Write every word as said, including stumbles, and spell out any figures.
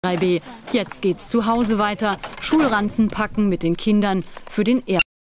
drei b. Jetzt geht's zu Hause weiter. Schulranzen packen mit den Kindern für den